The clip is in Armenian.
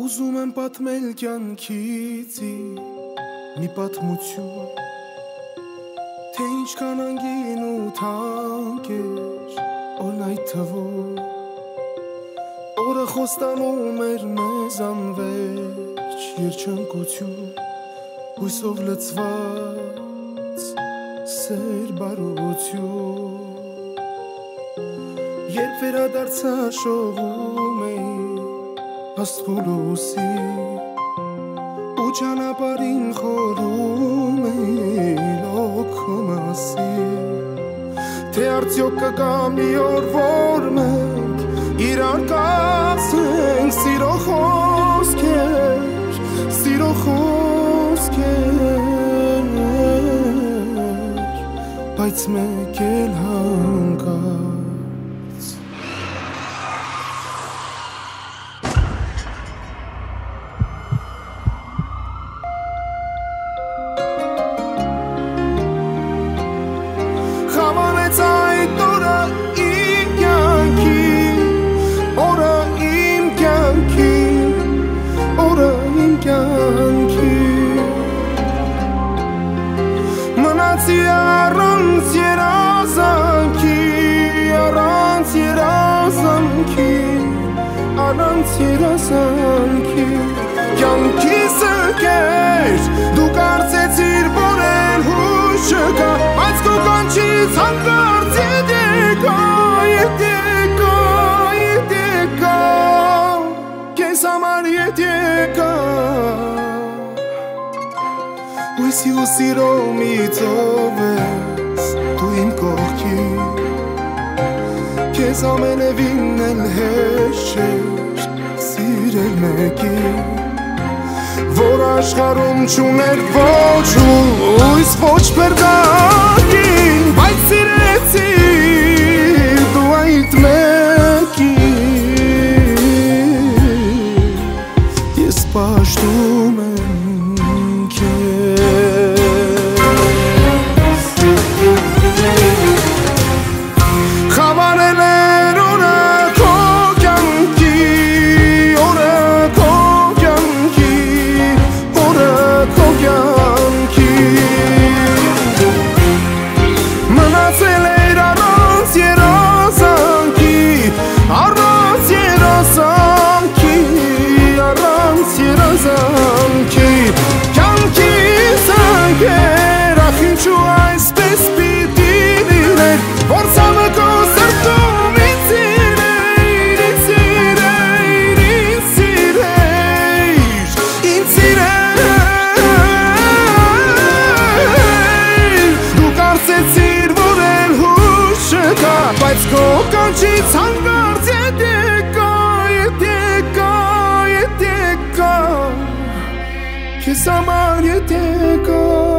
Ուզում եմ պատմել կյանքիցի մի պատմություն, թե ինչքան անգին ու թանկ էր օրն այդ թվում, օրը խոստանում էր մեզ անվերջ երջանկություն, հույսով լցված սեր բարություն, երբ վերադարձա շողում էի աստղուլուսի ու ճանապարհին խորում էի լոքո մասին, թե արդյոք կգա մի օր, որ մենք իրար կասենք սիրո խոսքեր, բայց մեկ էլ հանկարծ Մնացի առանց երազանքի կյանքիս ընկեր դու կարծեցիր որ էլ հույս չկա բայց քո կանչից հանկարծ ետ եկա քեզ համար ետ եկա հույսի ու սիրո մի ծով ես դու իմ կողքին Քեզ ամենևին էլ հեշտ չէր սիրել մեկին Որ աշխարհում չուներ ոչ հույս ոչ փրկագին Բայց սիրեցի դու այդ մեկին Ես պաշտում եմ Բայց քո կանչից հանկարծ ետ եկա Քեզ համար ետ եկա